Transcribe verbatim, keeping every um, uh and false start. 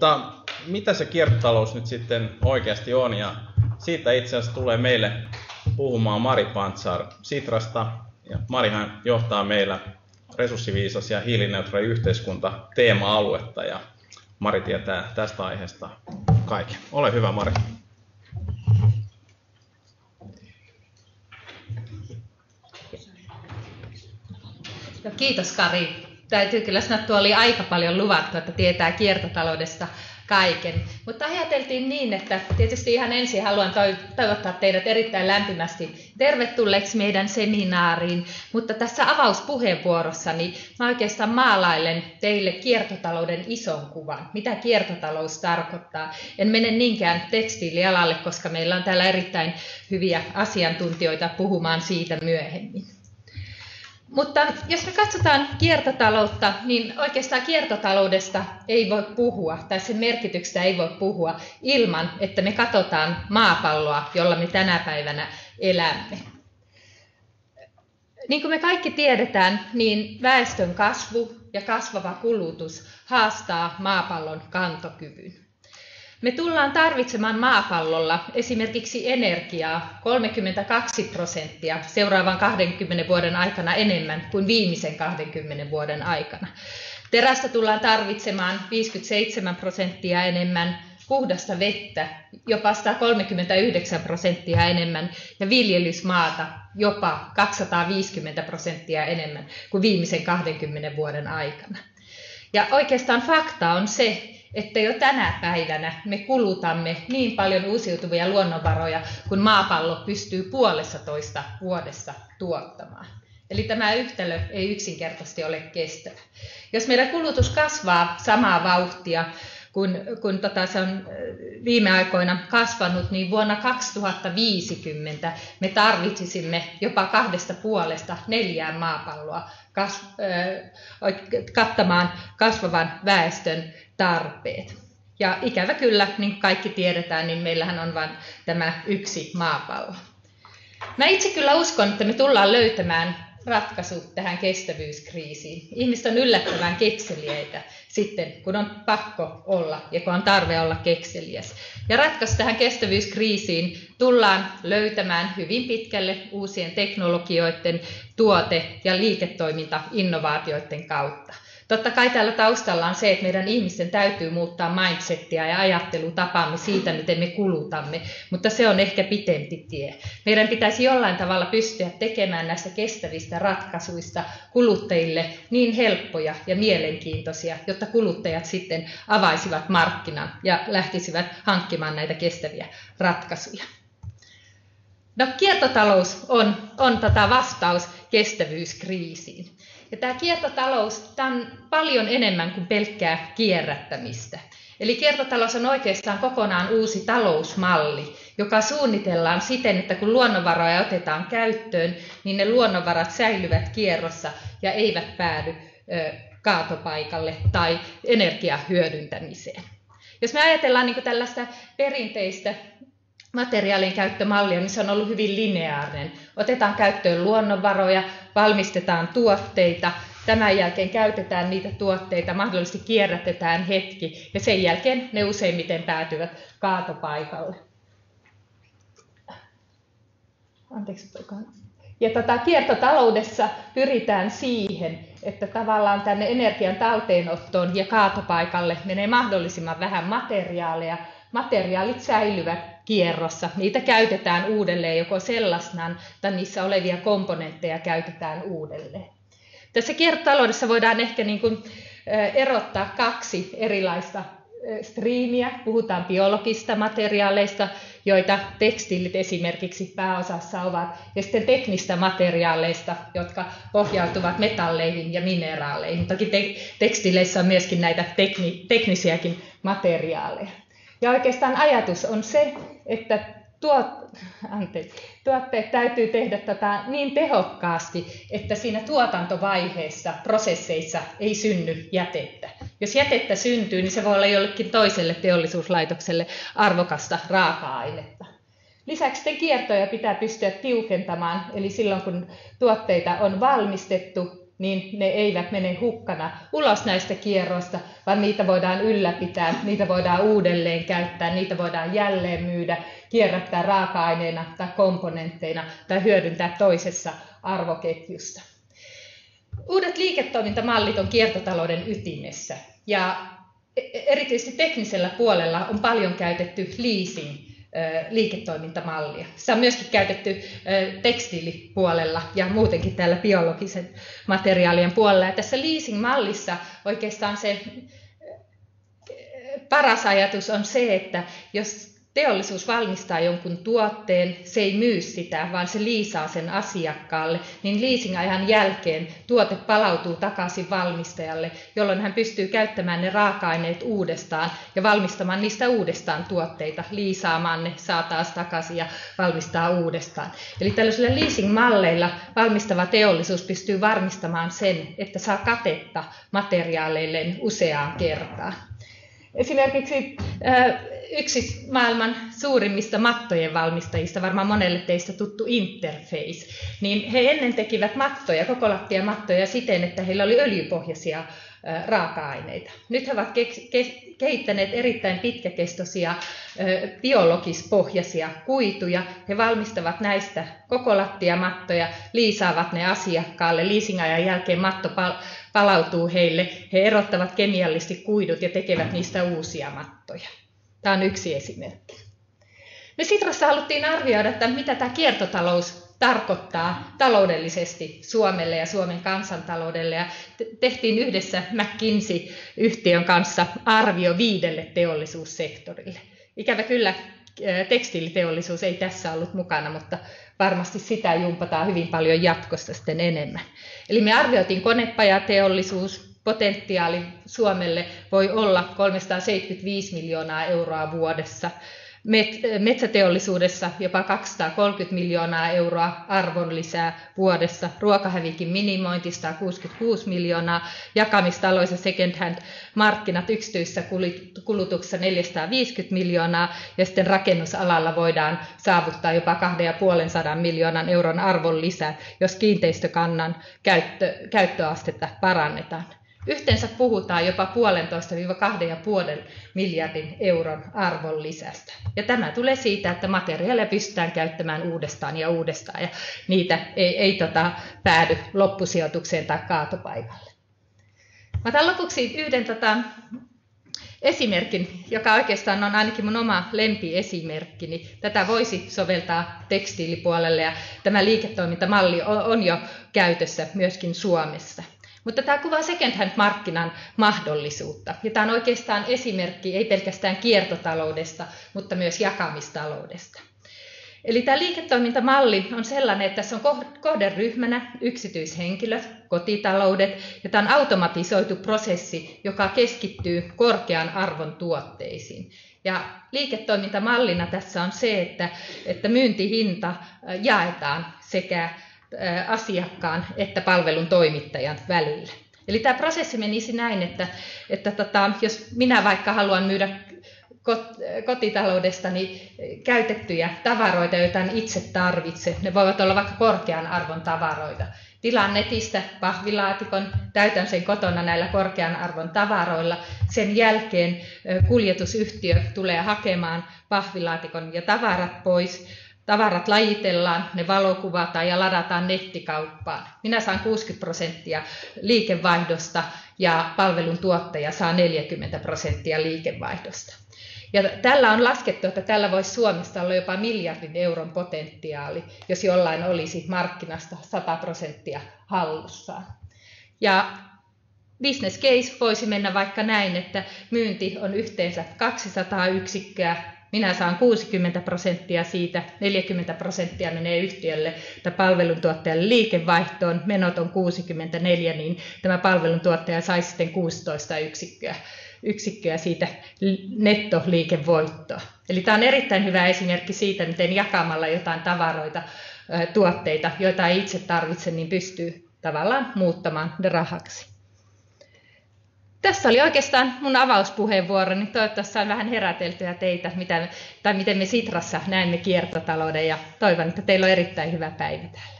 Mutta mitä se kiertotalous nyt sitten oikeasti on? Ja siitä itse asiassa tulee meille puhumaan Mari Pantsar Sitrasta. Ja Marihan johtaa meillä resurssiviisas ja hiilineutraali yhteiskunta teema-aluetta. Ja Mari tietää tästä aiheesta kaiken. Ole hyvä, Mari. No, kiitos, Kari. Täytyy kyllä sanoa, että tuo oli aika paljon luvattu, että tietää kiertotaloudesta kaiken. Mutta ajateltiin niin, että tietysti ihan ensin haluan toivottaa teidät erittäin lämpimästi tervetulleeksi meidän seminaariin. Mutta tässä avauspuheenvuorossani mä oikeastaan maalailen teille kiertotalouden ison kuvan. Mitä kiertotalous tarkoittaa? En mene niinkään tekstiilialalle, koska meillä on täällä erittäin hyviä asiantuntijoita puhumaan siitä myöhemmin. Mutta jos me katsotaan kiertotaloutta, niin oikeastaan kiertotaloudesta ei voi puhua, tai sen merkityksestä ei voi puhua ilman, että me katsotaan maapalloa, jolla me tänä päivänä elämme. Niin kuin me kaikki tiedetään, niin väestön kasvu ja kasvava kulutus haastaa maapallon kantokyvyn. Me tullaan tarvitsemaan maapallolla esimerkiksi energiaa kolmekymmentäkaksi prosenttia seuraavan kahdenkymmenen vuoden aikana enemmän kuin viimeisen kahdenkymmenen vuoden aikana. Terästä tullaan tarvitsemaan viisikymmentäseitsemän prosenttia enemmän, puhdasta vettä jopa sata kolmekymmentäyhdeksän prosenttia enemmän ja viljelysmaata jopa kaksisataaviisikymmentä prosenttia enemmän kuin viimeisen kahdenkymmenen vuoden aikana. Ja oikeastaan fakta on se, että jo tänä päivänä me kulutamme niin paljon uusiutuvia luonnonvaroja, kun maapallo pystyy puolessa toista vuodessa tuottamaan. Eli tämä yhtälö ei yksinkertaisesti ole kestävä. Jos meidän kulutus kasvaa samaa vauhtia, kun, kun tota se on viime aikoina kasvanut, niin vuonna kaksituhattaviisikymmentä me tarvitsisimme jopa kahdesta puolesta neljään maapalloa kas, äh, kattamaan kasvavan väestön tarpeet. Ja ikävä kyllä, niin kuin kaikki tiedetään, niin meillähän on vain tämä yksi maapallo. Mä itse kyllä uskon, että me tullaan löytämään ratkaisu tähän kestävyyskriisiin. Ihmiset on yllättävän kekseliäitä sitten, kun on pakko olla ja kun on tarve olla kekseliäs. Ja ratkaisu tähän kestävyyskriisiin tullaan löytämään hyvin pitkälle uusien teknologioiden, tuote- ja liiketoiminta-innovaatioiden kautta. Totta kai täällä taustalla on se, että meidän ihmisten täytyy muuttaa mindsettiä ja ajattelutapaamme siitä, miten me kulutamme, mutta se on ehkä pitempi tie. Meidän pitäisi jollain tavalla pystyä tekemään näistä kestävistä ratkaisuista kuluttajille niin helppoja ja mielenkiintoisia, jotta kuluttajat sitten avaisivat markkinan ja lähtisivät hankkimaan näitä kestäviä ratkaisuja. No, kiertotalous on, on tätä vastaus kestävyyskriisiin. Ja tämä kiertotalous tämä on paljon enemmän kuin pelkkää kierrättämistä. Eli kiertotalous on oikeastaan kokonaan uusi talousmalli, joka suunnitellaan siten, että kun luonnonvaroja otetaan käyttöön, niin ne luonnonvarat säilyvät kierrossa ja eivät päädy ö, kaatopaikalle tai energiahyödyntämiseen. Jos me ajatellaan niin kuin tällaista perinteistä materiaalien käyttömallia, niin se on ollut hyvin lineaarinen. Otetaan käyttöön luonnonvaroja, valmistetaan tuotteita, tämän jälkeen käytetään niitä tuotteita, mahdollisesti kierrätetään hetki ja sen jälkeen ne useimmiten päätyvät kaatopaikalle. Anteeksi, ja tota, kiertotaloudessa pyritään siihen, että tavallaan tänne energian talteenottoon ja kaatopaikalle menee mahdollisimman vähän materiaaleja. Materiaalit säilyvät kierrossa, niitä käytetään uudelleen joko sellaisenaan tai niissä olevia komponentteja käytetään uudelleen. Tässä kiertotaloudessa voidaan ehkä niin kuin erottaa kaksi erilaista striimiä. Puhutaan biologista materiaaleista, joita tekstiilit esimerkiksi pääosassa ovat, ja sitten teknistä materiaaleista, jotka pohjautuvat metalleihin ja mineraaleihin. Toki te- tekstiileissä on myöskin näitä tekni- teknisiäkin materiaaleja. Ja oikeastaan ajatus on se, että tuot, anteeksi, tuotteet täytyy tehdä tätä niin tehokkaasti, että siinä tuotantovaiheessa, prosesseissa ei synny jätettä. Jos jätettä syntyy, niin se voi olla jollekin toiselle teollisuuslaitokselle arvokasta raaka-ainetta. Lisäksi sitten kiertoja pitää pystyä tiukentamaan, eli silloin kun tuotteita on valmistettu, niin ne eivät mene hukkana ulos näistä kierroista, vaan niitä voidaan ylläpitää, niitä voidaan uudelleen käyttää, niitä voidaan jälleen myydä, kierrättää raaka-aineina tai komponentteina tai hyödyntää toisessa arvoketjussa. Uudet liiketoimintamallit on kiertotalouden ytimessä ja erityisesti teknisellä puolella on paljon käytetty leasing liiketoimintamallia. Se on myöskin käytetty tekstiilipuolella ja muutenkin täällä biologisen materiaalien puolella. Ja tässä leasing-mallissa oikeastaan se paras ajatus on se, että jos teollisuus valmistaa jonkun tuotteen, se ei myy sitä, vaan se liisaa sen asiakkaalle, niin leasing-ajan jälkeen tuote palautuu takaisin valmistajalle, jolloin hän pystyy käyttämään ne raaka-aineet uudestaan ja valmistamaan niistä uudestaan tuotteita, liisaamaan ne, saa taas takaisin ja valmistaa uudestaan. Eli tällaisilla leasing-malleilla valmistava teollisuus pystyy varmistamaan sen, että saa katetta materiaaleilleen useaan kertaan. Esimerkiksi yksi maailman suurimmista mattojen valmistajista, varmaan monelle teistä tuttu Interface, niin he ennen tekivät mattoja, koko lattia mattoja siten, että heillä oli öljypohjaisia raaka-aineita. Nyt he ovat kehittäneet erittäin pitkäkestoisia biologispohjaisia kuituja. He valmistavat näistä koko lattiamattoja, liisaavat ne asiakkaalle. Leasingajan jälkeen matto palautuu heille. He erottavat kemiallisesti kuidut ja tekevät niistä uusia mattoja. Tämä on yksi esimerkki. Me Sitrassa haluttiin arvioida, että mitä tämä kiertotalous tarkoittaa taloudellisesti Suomelle ja Suomen kansantaloudelle. Ja tehtiin yhdessä McKinsey-yhtiön kanssa arvio viidelle teollisuussektorille. Ikävä kyllä tekstiiliteollisuus ei tässä ollut mukana, mutta varmasti sitä jumpataan hyvin paljon jatkossa sitten enemmän. Eli me arvioitiin konepajateollisuus. Potentiaali Suomelle voi olla kolmesataaseitsemänkymmentäviisi miljoonaa euroa vuodessa. Metsäteollisuudessa jopa kaksisataakolmekymmentä miljoonaa euroa arvonlisää vuodessa, ruokahävikin minimointi sata kuusikymmentäkuusi miljoonaa, jakamistalous ja second hand markkinat yksityisessä kulutuksessa neljäsataaviisikymmentä miljoonaa ja sitten rakennusalalla voidaan saavuttaa jopa kaksisataaviisikymmentä miljoonan euron arvonlisää, jos kiinteistökannan käyttö, käyttöastetta parannetaan. Yhteensä puhutaan jopa puolentoista kahden ja puolen miljardin euron arvon lisästä. Ja tämä tulee siitä, että materiaaleja pystytään käyttämään uudestaan ja uudestaan, ja niitä ei, ei tota, päädy loppusijoitukseen tai kaatopaikalle. Mä otan lopuksi yhden tota, esimerkin, joka oikeastaan on ainakin mun oma lempiesimerkki, niin tätä voisi soveltaa tekstiilipuolelle, ja tämä liiketoimintamalli on jo käytössä myöskin Suomessa. Mutta tämä kuvaa second hand-markkinan mahdollisuutta. Ja tämä on oikeastaan esimerkki ei pelkästään kiertotaloudesta, mutta myös jakamistaloudesta. Eli tämä liiketoimintamalli on sellainen, että tässä on kohderyhmänä yksityishenkilöt, kotitaloudet, ja tämä on automatisoitu prosessi, joka keskittyy korkean arvon tuotteisiin. Ja liiketoimintamallina tässä on se, että, että myyntihinta jaetaan sekä asiakkaan että palvelun toimittajan välillä. Eli tämä prosessi menisi näin, että, että tota, jos minä vaikka haluan myydä kotitaloudestani käytettyjä tavaroita, joita en itse tarvitse, ne voivat olla vaikka korkean arvon tavaroita. Tilaan netistä pahvilaatikon, täytän sen kotona näillä korkean arvon tavaroilla. Sen jälkeen kuljetusyhtiö tulee hakemaan pahvilaatikon ja tavarat pois. Tavarat lajitellaan, ne valokuvataan ja ladataan nettikauppaan. Minä saan kuusikymmentä prosenttia liikevaihdosta ja palvelun tuottaja saa neljäkymmentä prosenttia liikevaihdosta. Ja tällä on laskettu, että tällä voisi Suomesta olla jopa miljardin euron potentiaali, jos jollain olisi markkinasta sata prosenttia hallussaan. Ja business case voisi mennä vaikka näin, että myynti on yhteensä kaksisataa yksikköä, minä saan kuusikymmentä prosenttia siitä, neljäkymmentä prosenttia menee yhtiölle tai palveluntuottajalle liikevaihtoon, menot on kuusikymmentäneljä, niin tämä palveluntuottaja saisi sitten kuusitoista yksikköä, yksikköä siitä nettoliikevoittoa. Eli tämä on erittäin hyvä esimerkki siitä, miten jakamalla jotain tavaroita, tuotteita, joita ei itse tarvitse, niin pystyy tavallaan muuttamaan ne rahaksi. Tässä oli oikeastaan mun avauspuheenvuoroni. Toivottavasti sain vähän heräteltyä teitä, mitä, tai miten me Sitrassa näemme kiertotalouden, ja toivon, että teillä on erittäin hyvä päivä täällä.